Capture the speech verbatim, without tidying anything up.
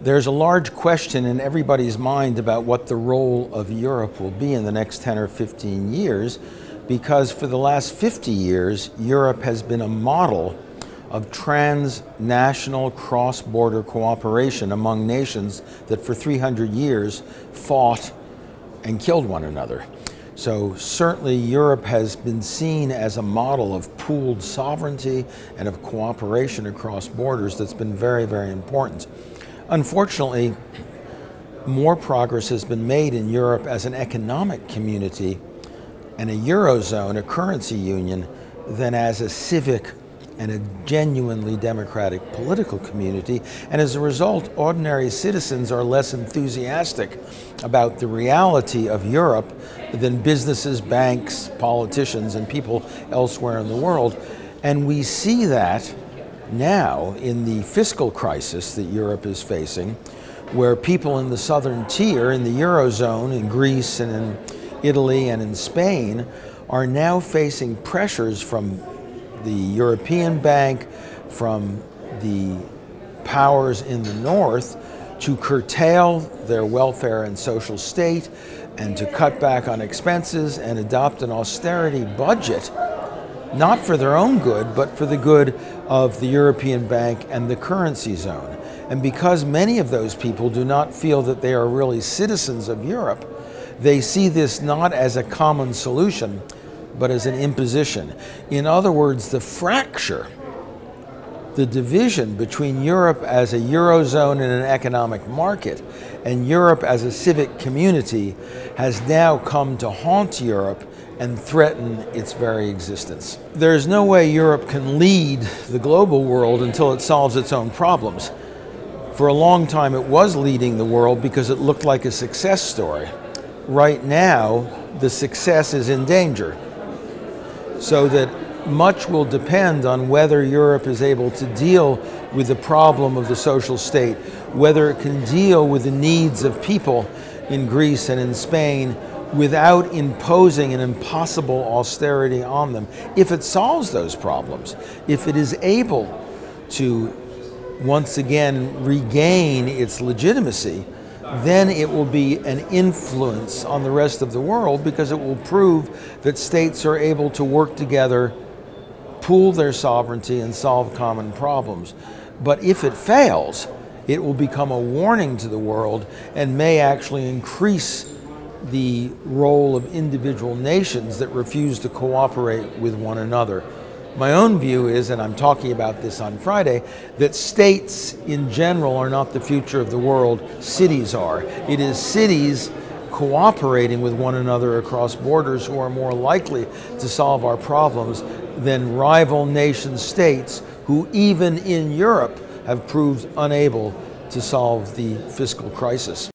There's a large question in everybody's mind about what the role of Europe will be in the next ten or fifteen years, because for the last fifty years, Europe has been a model of transnational cross-border cooperation among nations that for three hundred years fought and killed one another. So certainly Europe has been seen as a model of pooled sovereignty and of cooperation across borders that's been very, very important. Unfortunately, more progress has been made in Europe as an economic community and a Eurozone, a currency union, than as a civic and a genuinely democratic political community. And as a result, ordinary citizens are less enthusiastic about the reality of Europe than businesses, banks, politicians, and people elsewhere in the world. And we see that now in the fiscal crisis that Europe is facing, where people in the southern tier, in the Eurozone, in Greece and in Italy and in Spain, are now facing pressures from the European Bank, from the powers in the north, to curtail their welfare and social state and to cut back on expenses and adopt an austerity budget, not for their own good, but for the good of the European Bank and the currency zone. And because many of those people do not feel that they are really citizens of Europe, they see this not as a common solution, but as an imposition. In other words, the fracture, the division between Europe as a Eurozone and an economic market and Europe as a civic community has now come to haunt Europe and threaten its very existence. There's no way Europe can lead the global world until it solves its own problems. For a long time it was leading the world because it looked like a success story. Right now, the success is in danger. So that much will depend on whether Europe is able to deal with the problem of the social state, whether it can deal with the needs of people in Greece and in Spain without imposing an impossible austerity on them. If it solves those problems, if it is able to once again regain its legitimacy, then it will be an influence on the rest of the world, because it will prove that states are able to work together, pool their sovereignty, and solve common problems. But if it fails, it will become a warning to the world and may actually increase the role of individual nations that refuse to cooperate with one another. My own view is, and I'm talking about this on Friday, that states in general are not the future of the world, cities are. It is cities cooperating with one another across borders who are more likely to solve our problems than rival nation states who even in Europe have proved unable to solve the fiscal crisis.